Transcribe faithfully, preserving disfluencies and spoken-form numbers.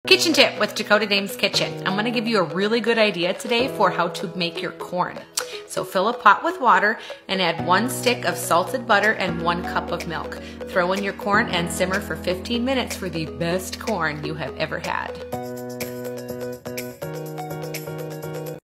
Kitchen tip with Dakota Dame's Kitchen. I'm gonna give you a really good idea today for how to make your corn. So fill a pot with water and add one stick of salted butter and one cup of milk. Throw in your corn and simmer for fifteen minutes for the best corn you have ever had.